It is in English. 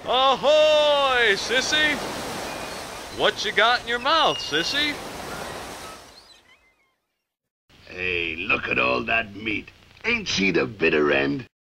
Ahoy, sissy! What you got in your mouth, sissy? Hey, look at all that meat. Ain't she the bitter end?